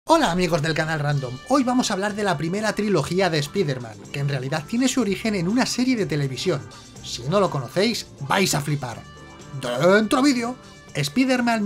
Hola amigos del canal Random, hoy vamos a hablar de la primera trilogía de Spider-Man, que en realidad tiene su origen en una serie de televisión. Si no lo conocéis, vais a flipar. ¡Dentro vídeo! Spider-Man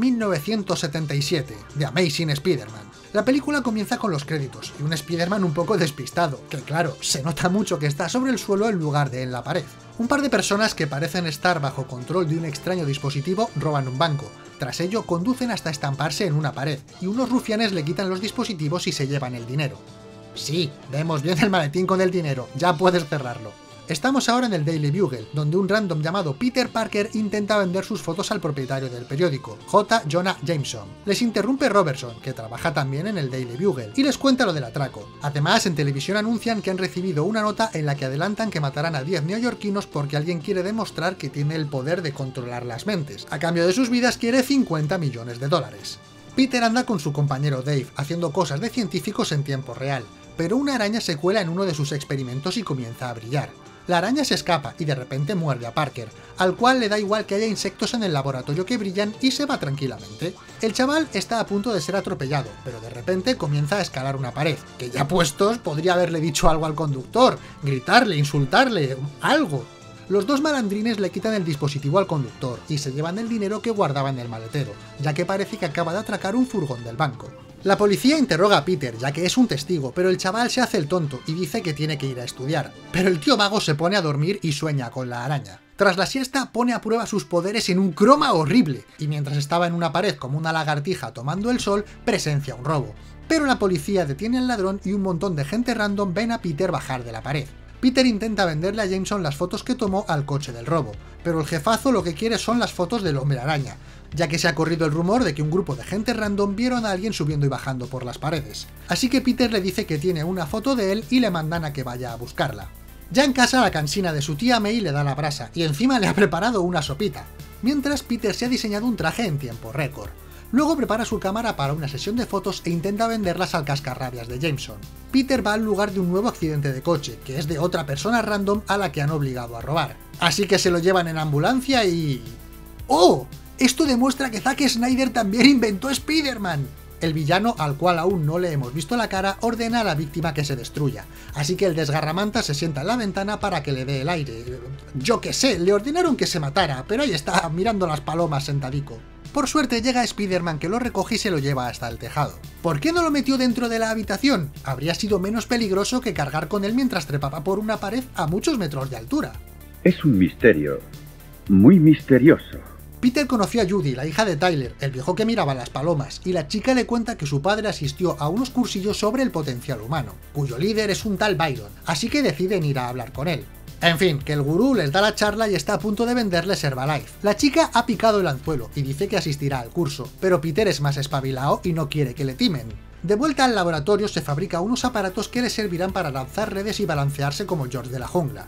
1977, The Amazing Spider-Man. La película comienza con los créditos y un Spider-Man un poco despistado, que claro, se nota mucho que está sobre el suelo en lugar de en la pared. Un par de personas que parecen estar bajo control de un extraño dispositivo roban un banco. Tras ello, conducen hasta estamparse en una pared, y unos rufianes le quitan los dispositivos y se llevan el dinero. Sí, vemos bien el maletín con el dinero, ya puedes cerrarlo. Estamos ahora en el Daily Bugle, donde un random llamado Peter Parker intenta vender sus fotos al propietario del periódico, J. Jonah Jameson. Les interrumpe Robertson, que trabaja también en el Daily Bugle, y les cuenta lo del atraco. Además, en televisión anuncian que han recibido una nota en la que adelantan que matarán a 10 neoyorquinos porque alguien quiere demostrar que tiene el poder de controlar las mentes. A cambio de sus vidas quiere 50 millones de dólares. Peter anda con su compañero Dave, haciendo cosas de científicos en tiempo real, pero una araña se cuela en uno de sus experimentos y comienza a brillar. La araña se escapa y de repente muerde a Parker, al cual le da igual que haya insectos en el laboratorio que brillan y se va tranquilamente. El chaval está a punto de ser atropellado, pero de repente comienza a escalar una pared, que ya puestos podría haberle dicho algo al conductor, gritarle, insultarle, algo. Los dos malandrines le quitan el dispositivo al conductor y se llevan el dinero que guardaba en el maletero, ya que parece que acaba de atracar un furgón del banco. La policía interroga a Peter, ya que es un testigo, pero el chaval se hace el tonto y dice que tiene que ir a estudiar. Pero el tío mago se pone a dormir y sueña con la araña. Tras la siesta pone a prueba sus poderes en un croma horrible, y mientras estaba en una pared como una lagartija tomando el sol, presencia un robo. Pero la policía detiene al ladrón y un montón de gente random ven a Peter bajar de la pared. Peter intenta venderle a Jameson las fotos que tomó al coche del robo, pero el jefazo lo que quiere son las fotos del hombre araña, ya que se ha corrido el rumor de que un grupo de gente random vieron a alguien subiendo y bajando por las paredes. Así que Peter le dice que tiene una foto de él y le mandan a que vaya a buscarla. Ya en casa la cansina de su tía May le da la brasa y encima le ha preparado una sopita, mientras Peter se ha diseñado un traje en tiempo récord. Luego prepara su cámara para una sesión de fotos e intenta venderlas al cascarrabias de Jameson. Peter va al lugar de un nuevo accidente de coche, que es de otra persona random a la que han obligado a robar. Así que se lo llevan en ambulancia y... ¡Oh! Esto demuestra que Zack Snyder también inventó Spider-Man. El villano, al cual aún no le hemos visto la cara, ordena a la víctima que se destruya, así que el desgarramanta se sienta en la ventana para que le dé el aire. Yo qué sé, le ordenaron que se matara, pero ahí está, mirando las palomas sentadico. Por suerte llega Spider-Man, que lo recoge y se lo lleva hasta el tejado. ¿Por qué no lo metió dentro de la habitación? Habría sido menos peligroso que cargar con él mientras trepaba por una pared a muchos metros de altura. Es un misterio, muy misterioso. Peter conoció a Judy, la hija de Tyler, el viejo que miraba las palomas, y la chica le cuenta que su padre asistió a unos cursillos sobre el potencial humano, cuyo líder es un tal Byron, así que deciden ir a hablar con él. En fin, que el gurú les da la charla y está a punto de venderles Herbalife. La chica ha picado el anzuelo y dice que asistirá al curso, pero Peter es más espabilado y no quiere que le timen. De vuelta al laboratorio se fabrica unos aparatos que le servirán para lanzar redes y balancearse como George de la jungla.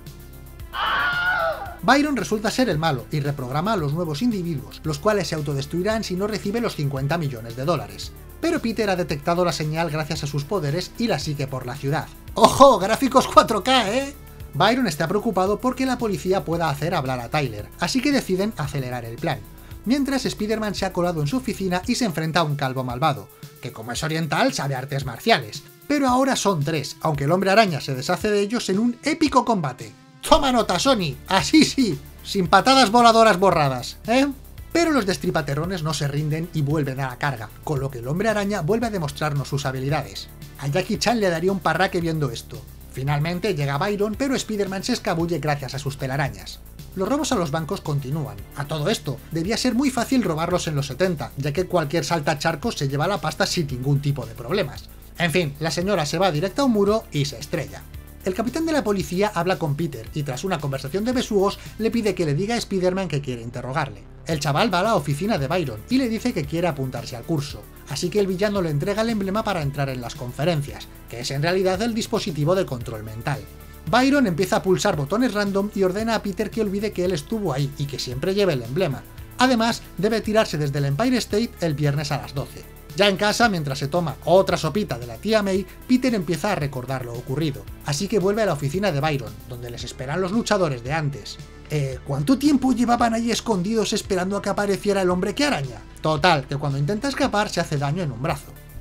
Byron resulta ser el malo y reprograma a los nuevos individuos, los cuales se autodestruirán si no recibe los 50 millones de dólares. Pero Peter ha detectado la señal gracias a sus poderes y la sigue por la ciudad. ¡Ojo! ¡Gráficos 4K, eh! Byron está preocupado porque la policía pueda hacer hablar a Tyler, así que deciden acelerar el plan. Mientras Spider-Man se ha colado en su oficina y se enfrenta a un calvo malvado, que como es oriental sabe artes marciales. Pero ahora son 3, aunque el hombre araña se deshace de ellos en un épico combate. ¡Toma nota, Sony! ¡Así sí! Sin patadas voladoras borradas, ¿eh? Pero los destripaterrones no se rinden y vuelven a la carga, con lo que el hombre araña vuelve a demostrarnos sus habilidades. A Jackie Chan le daría un parraque viendo esto. Finalmente llega Byron, pero Spider-Man se escabulle gracias a sus telarañas. Los robos a los bancos continúan. A todo esto, debía ser muy fácil robarlos en los 70, ya que cualquier saltacharcos se lleva la pasta sin ningún tipo de problemas. En fin, la señora se va directa a un muro y se estrella. El capitán de la policía habla con Peter y tras una conversación de besugos le pide que le diga a Spider-Man que quiere interrogarle. El chaval va a la oficina de Byron y le dice que quiere apuntarse al curso, así que el villano le entrega el emblema para entrar en las conferencias, que es en realidad el dispositivo de control mental. Byron empieza a pulsar botones random y ordena a Peter que olvide que él estuvo ahí y que siempre lleve el emblema. Además, debe tirarse desde el Empire State el viernes a las 12. Ya en casa, mientras se toma otra sopita de la tía May, Peter empieza a recordar lo ocurrido, así que vuelve a la oficina de Byron, donde les esperan los luchadores de antes. ¿Cuánto tiempo llevaban allí escondidos esperando a que apareciera el hombre que araña? Total, que cuando intenta escapar se hace daño en un brazo.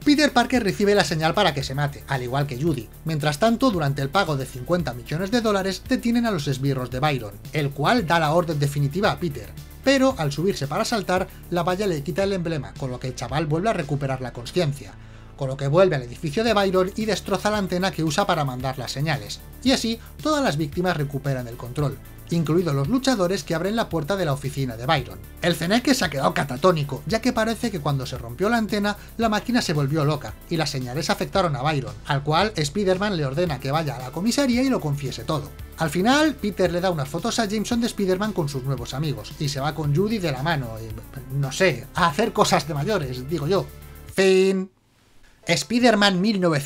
Peter Parker recibe la señal para que se mate, al igual que Judy. Mientras tanto, durante el pago de 50 millones de dólares, detienen a los esbirros de Byron, el cual da la orden definitiva a Peter. Pero, al subirse para saltar, la valla le quita el emblema, con lo que el chaval vuelve a recuperar la consciencia. Con lo que vuelve al edificio de Byron y destroza la antena que usa para mandar las señales. Y así, todas las víctimas recuperan el control, incluidos los luchadores que abren la puerta de la oficina de Byron. El Ceneque se ha quedado catatónico, ya que parece que cuando se rompió la antena, la máquina se volvió loca, y las señales afectaron a Byron, al cual Spider-Man le ordena que vaya a la comisaría y lo confiese todo. Al final, Peter le da unas fotos a Jameson de Spider-Man con sus nuevos amigos, y se va con Judy de la mano, y, no sé, a hacer cosas de mayores, digo yo. Fin. Spider-Man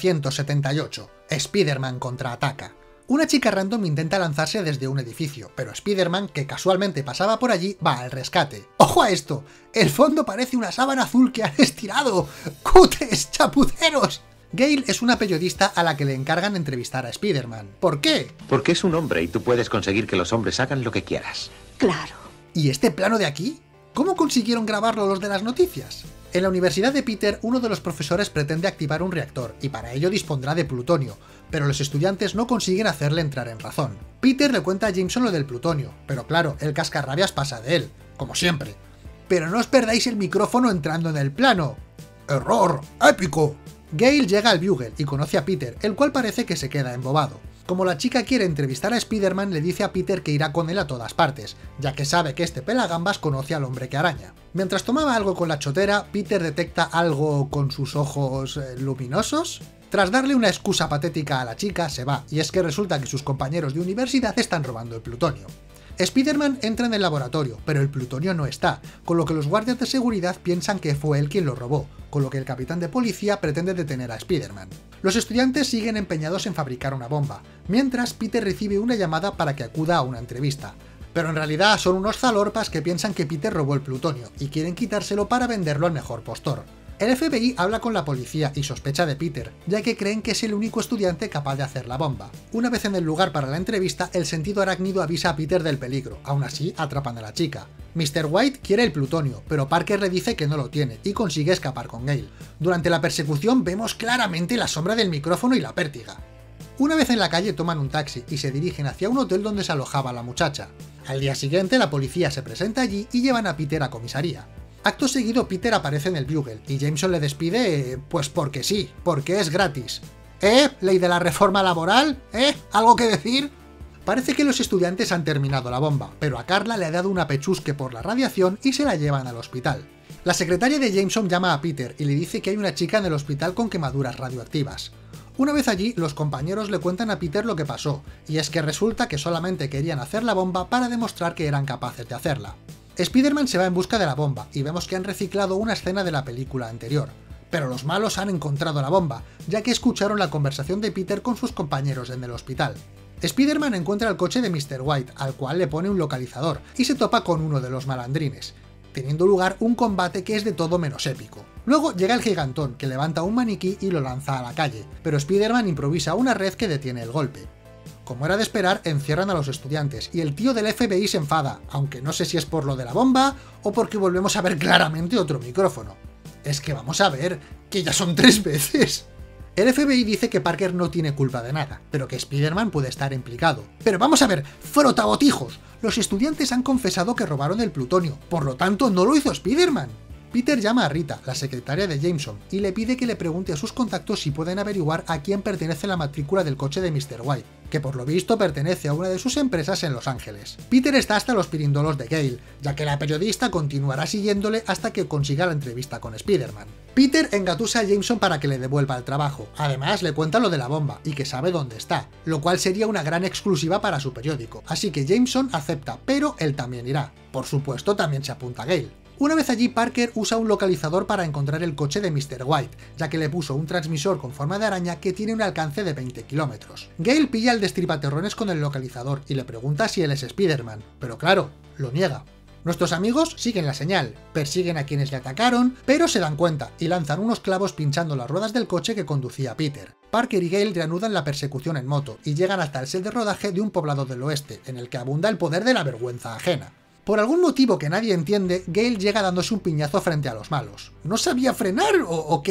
1978. Spider-Man contraataca. Una chica random intenta lanzarse desde un edificio, pero Spider-Man, que casualmente pasaba por allí, va al rescate. ¡Ojo a esto! El fondo parece una sábana azul que han estirado. ¡Cutes, chapuceros! Gale es una periodista a la que le encargan entrevistar a Spider-Man. ¿Por qué? Porque es un hombre y tú puedes conseguir que los hombres hagan lo que quieras. Claro. ¿Y este plano de aquí? ¿Cómo consiguieron grabarlo los de las noticias? En la universidad de Peter, uno de los profesores pretende activar un reactor, y para ello dispondrá de plutonio, pero los estudiantes no consiguen hacerle entrar en razón. Peter le cuenta a Jameson lo del plutonio, pero claro, el cascarrabias pasa de él, como siempre. Pero no os perdáis el micrófono entrando en el plano. ¡Error! ¡Épico! Gale llega al Bugle y conoce a Peter, el cual parece que se queda embobado. Como la chica quiere entrevistar a Spider-Man, le dice a Peter que irá con él a todas partes, ya que sabe que este pelagambas conoce al hombre que araña. Mientras tomaba algo con la chotera, Peter detecta algo con sus ojos luminosos. Tras darle una excusa patética a la chica, se va, y es que resulta que sus compañeros de universidad están robando el plutonio. Spider-Man entra en el laboratorio, pero el plutonio no está, con lo que los guardias de seguridad piensan que fue él quien lo robó, con lo que el capitán de policía pretende detener a Spider-Man. Los estudiantes siguen empeñados en fabricar una bomba, mientras Peter recibe una llamada para que acuda a una entrevista. Pero en realidad son unos zalorpas que piensan que Peter robó el plutonio, y quieren quitárselo para venderlo al mejor postor. El FBI habla con la policía y sospecha de Peter, ya que creen que es el único estudiante capaz de hacer la bomba. Una vez en el lugar para la entrevista, el sentido arácnido avisa a Peter del peligro, aún así atrapan a la chica. Mr. White quiere el plutonio, pero Parker le dice que no lo tiene y consigue escapar con Gale. Durante la persecución vemos claramente la sombra del micrófono y la pértiga. Una vez en la calle toman un taxi y se dirigen hacia un hotel donde se alojaba la muchacha. Al día siguiente la policía se presenta allí y llevan a Peter a comisaría. Acto seguido Peter aparece en el Bugle y Jameson le despide, pues porque sí, porque es gratis. ¿Ley de la reforma laboral? ¿Algo que decir? Parece que los estudiantes han terminado la bomba, pero a Carla le ha dado una pechusque por la radiación y se la llevan al hospital. La secretaria de Jameson llama a Peter y le dice que hay una chica en el hospital con quemaduras radioactivas. Una vez allí, los compañeros le cuentan a Peter lo que pasó, y es que resulta que solamente querían hacer la bomba para demostrar que eran capaces de hacerla. Spider-Man se va en busca de la bomba, y vemos que han reciclado una escena de la película anterior. Pero los malos han encontrado la bomba, ya que escucharon la conversación de Peter con sus compañeros en el hospital. Spider-Man encuentra el coche de Mr. White, al cual le pone un localizador, y se topa con uno de los malandrines, teniendo lugar un combate que es de todo menos épico. Luego llega el gigantón, que levanta un maniquí y lo lanza a la calle, pero Spider-Man improvisa una red que detiene el golpe. Como era de esperar, encierran a los estudiantes, y el tío del FBI se enfada, aunque no sé si es por lo de la bomba, o porque volvemos a ver claramente otro micrófono. Es que vamos a ver, que ya son 3 veces. El FBI dice que Parker no tiene culpa de nada, pero que Spider-Man puede estar implicado. Pero vamos a ver, ¡frotabotijos! Los estudiantes han confesado que robaron el plutonio, por lo tanto no lo hizo Spider-Man. Peter llama a Rita, la secretaria de Jameson, y le pide que le pregunte a sus contactos si pueden averiguar a quién pertenece la matrícula del coche de Mr. White, que por lo visto pertenece a una de sus empresas en Los Ángeles. Peter está hasta los pirindolos de Gale, ya que la periodista continuará siguiéndole hasta que consiga la entrevista con Spider-Man. Peter engatusa a Jameson para que le devuelva el trabajo, además le cuenta lo de la bomba, y que sabe dónde está, lo cual sería una gran exclusiva para su periódico, así que Jameson acepta, pero él también irá. Por supuesto también se apunta a Gale. Una vez allí, Parker usa un localizador para encontrar el coche de Mr. White, ya que le puso un transmisor con forma de araña que tiene un alcance de 20 kilómetros. Gale pilla al destripaterrones con el localizador y le pregunta si él es Spider-Man, pero claro, lo niega. Nuestros amigos siguen la señal, persiguen a quienes le atacaron, pero se dan cuenta y lanzan unos clavos pinchando las ruedas del coche que conducía Peter. Parker y Gale reanudan la persecución en moto y llegan hasta el set de rodaje de un poblado del oeste, en el que abunda el poder de la vergüenza ajena. Por algún motivo que nadie entiende, Gale llega dándose un piñazo frente a los malos. ¿No sabía frenar o qué?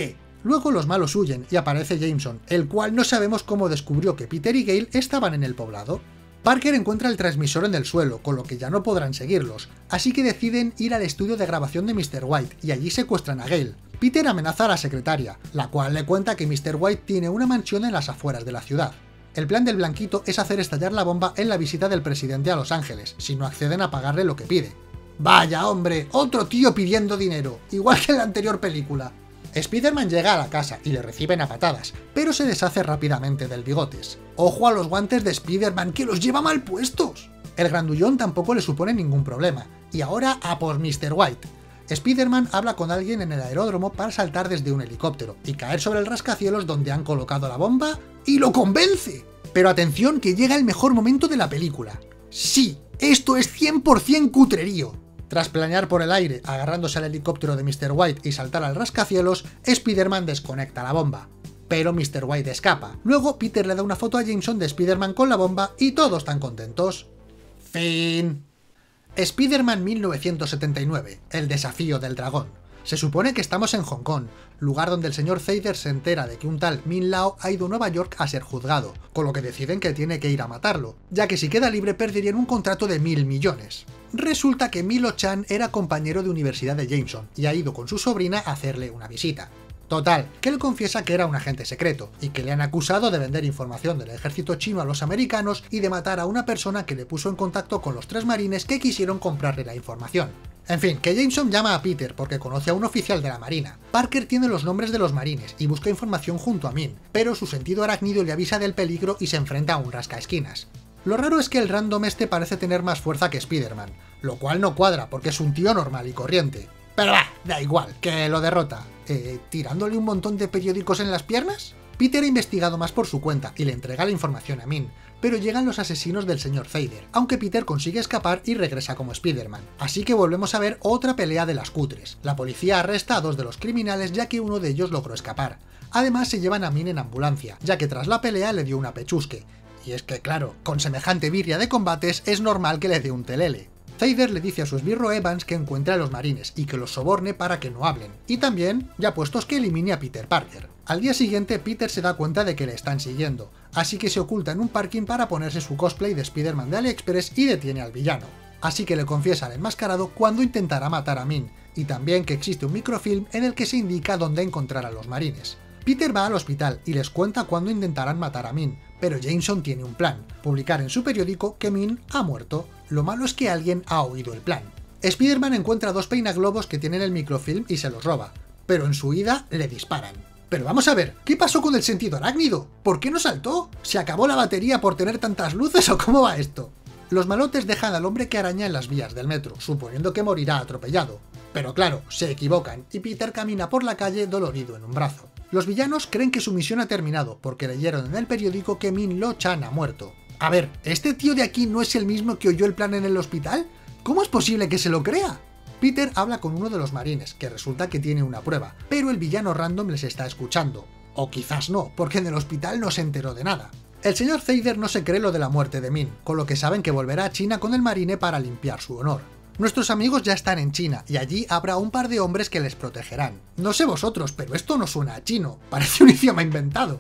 Luego los malos huyen y aparece Jameson, el cual no sabemos cómo descubrió que Peter y Gale estaban en el poblado. Parker encuentra el transmisor en el suelo, con lo que ya no podrán seguirlos, así que deciden ir al estudio de grabación de Mr. White y allí secuestran a Gale. Peter amenaza a la secretaria, la cual le cuenta que Mr. White tiene una mansión en las afueras de la ciudad. El plan del blanquito es hacer estallar la bomba en la visita del presidente a Los Ángeles, si no acceden a pagarle lo que pide. ¡Vaya hombre! ¡Otro tío pidiendo dinero! Igual que en la anterior película. Spider-Man llega a la casa y le reciben a patadas, pero se deshace rápidamente del bigotes. ¡Ojo a los guantes de Spider-Man, que los lleva mal puestos! El grandullón tampoco le supone ningún problema, y ahora a por Mr. White. Spider-Man habla con alguien en el aeródromo para saltar desde un helicóptero y caer sobre el rascacielos donde han colocado la bomba, ¡y lo convence! Pero atención, que llega el mejor momento de la película. ¡Sí! Esto es 100% cutrerío. Tras planear por el aire, agarrándose al helicóptero de Mr. White y saltar al rascacielos, Spider-Man desconecta la bomba. Pero Mr. White escapa. Luego Peter le da una foto a Jameson de Spider-Man con la bomba y todos están contentos. Fin. Spider-Man 1979, el desafío del dragón. Se supone que estamos en Hong Kong, lugar donde el señor Fader se entera de que un tal Min Lao ha ido a Nueva York a ser juzgado, con lo que deciden que tiene que ir a matarlo, ya que si queda libre perderían un contrato de 1.000 millones. Resulta que Milo Chan era compañero de universidad de Jameson y ha ido con su sobrina a hacerle una visita. Total, que él confiesa que era un agente secreto y que le han acusado de vender información del ejército chino a los americanos y de matar a una persona que le puso en contacto con los 3 marines que quisieron comprarle la información. En fin, que Jameson llama a Peter porque conoce a un oficial de la marina. Parker tiene los nombres de los marines y busca información junto a Min, pero su sentido arácnido le avisa del peligro y se enfrenta a un rascaesquinas. Lo raro es que el random este parece tener más fuerza que Spider-Man, lo cual no cuadra porque es un tío normal y corriente. Pero da igual, que lo derrota. ¿Tirándole un montón de periódicos en las piernas? Peter ha investigado más por su cuenta y le entrega la información a Min, pero llegan los asesinos del señor Fader, aunque Peter consigue escapar y regresa como Spider-Man. Así que volvemos a ver otra pelea de las cutres. La policía arresta a 2 de los criminales ya que uno de ellos logró escapar. Además se llevan a Min en ambulancia, ya que tras la pelea le dio una pechusque. Y es que claro, con semejante birria de combates es normal que le dé un telele. Fader le dice a su esbirro Evans que encuentre a los marines y que los soborne para que no hablen, y también, ya puestos, que elimine a Peter Parker. Al día siguiente Peter se da cuenta de que le están siguiendo, así que se oculta en un parking para ponerse su cosplay de Spider-Man de AliExpress y detiene al villano. Así que le confiesa al enmascarado cuando intentará matar a Min, y también que existe un microfilm en el que se indica dónde encontrar a los marines. Peter va al hospital y les cuenta cuándo intentarán matar a Min, pero Jameson tiene un plan, publicar en su periódico que Min ha muerto. Lo malo es que alguien ha oído el plan. Spider-Man encuentra 2 peinaglobos que tienen el microfilm y se los roba, pero en su huida le disparan. Pero vamos a ver, ¿qué pasó con el sentido arácnido? ¿Por qué no saltó? ¿Se acabó la batería por tener tantas luces o cómo va esto? Los malotes dejan al hombre que araña en las vías del metro, suponiendo que morirá atropellado. Pero claro, se equivocan y Peter camina por la calle dolorido en un brazo. Los villanos creen que su misión ha terminado porque leyeron en el periódico que Min Lo Chan ha muerto. A ver, ¿este tío de aquí no es el mismo que oyó el plan en el hospital? ¿Cómo es posible que se lo crea? Peter habla con uno de los marines, que resulta que tiene una prueba, pero el villano random les está escuchando. O quizás no, porque en el hospital no se enteró de nada. El señor Fader no se cree lo de la muerte de Min, con lo que saben que volverá a China con el marine para limpiar su honor. Nuestros amigos ya están en China, y allí habrá un par de hombres que les protegerán. No sé vosotros, pero esto no suena a chino, parece un idioma inventado.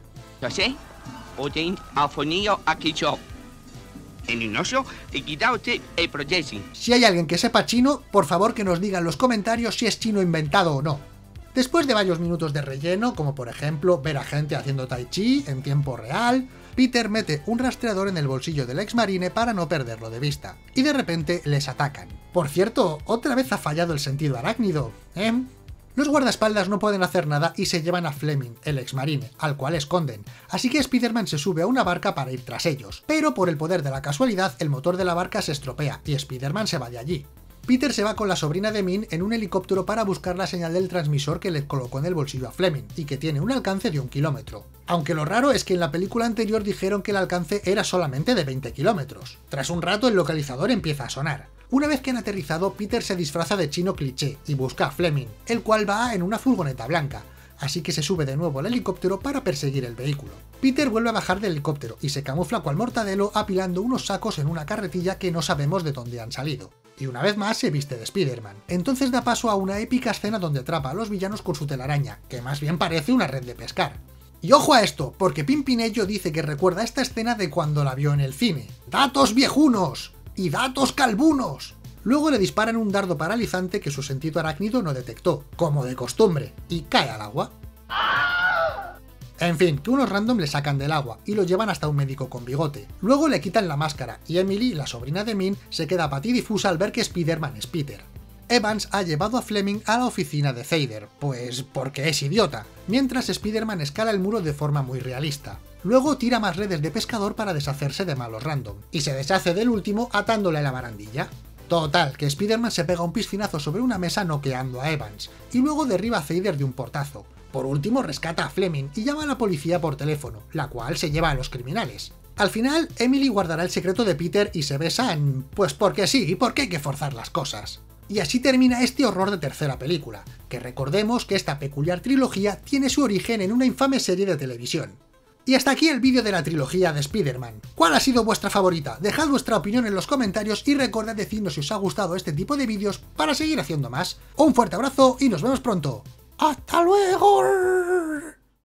Si hay alguien que sepa chino, por favor que nos diga en los comentarios si es chino inventado o no. Después de varios minutos de relleno, como por ejemplo ver a gente haciendo tai chi en tiempo real, Peter mete un rastreador en el bolsillo del ex marine para no perderlo de vista, y de repente les atacan. Por cierto, otra vez ha fallado el sentido arácnido, ¿eh? Los guardaespaldas no pueden hacer nada y se llevan a Fleming, el ex marine, al cual esconden, así que Spider-Man se sube a una barca para ir tras ellos, pero por el poder de la casualidad el motor de la barca se estropea y Spider-Man se va de allí. Peter se va con la sobrina de Min en un helicóptero para buscar la señal del transmisor que le colocó en el bolsillo a Fleming, y que tiene un alcance de 1 kilómetro. Aunque lo raro es que en la película anterior dijeron que el alcance era solamente de 20 kilómetros. Tras un rato el localizador empieza a sonar. Una vez que han aterrizado, Peter se disfraza de chino cliché y busca a Fleming, el cual va en una furgoneta blanca, así que se sube de nuevo al helicóptero para perseguir el vehículo. Peter vuelve a bajar del helicóptero y se camufla cual Mortadelo apilando unos sacos en una carretilla que no sabemos de dónde han salido. y una vez más se viste de Spider-Man. Entonces da paso a una épica escena donde atrapa a los villanos con su telaraña, que más bien parece una red de pescar. Y ojo a esto, porque Pimpinello dice que recuerda esta escena de cuando la vio en el cine. ¡Datos viejunos! ¡Y datos calvunos! Luego le disparan un dardo paralizante que su sentido arácnido no detectó, como de costumbre, y cae al agua. En fin, que unos random le sacan del agua y lo llevan hasta un médico con bigote. Luego le quitan la máscara y Emily, la sobrina de Min, se queda patidifusa al ver que Spider-Man es Peter. Evans ha llevado a Fleming a la oficina de Zeider, pues porque es idiota, mientras Spider-Man escala el muro de forma muy realista. Luego tira más redes de pescador para deshacerse de malos random, y se deshace del último atándole a la barandilla. Total, que Spider-Man se pega un piscinazo sobre una mesa noqueando a Evans, y luego derriba a Zeider de un portazo. Por último rescata a Fleming y llama a la policía por teléfono, la cual se lleva a los criminales. Al final, Emily guardará el secreto de Peter y se besan, pues porque sí, y porque hay que forzar las cosas. Y así termina este horror de tercera película, que recordemos que esta peculiar trilogía tiene su origen en una infame serie de televisión. Y hasta aquí el vídeo de la trilogía de Spider-Man. ¿Cuál ha sido vuestra favorita? Dejad vuestra opinión en los comentarios y recordad decirnos si os ha gustado este tipo de vídeos para seguir haciendo más. Un fuerte abrazo y nos vemos pronto. ¡Hasta luego!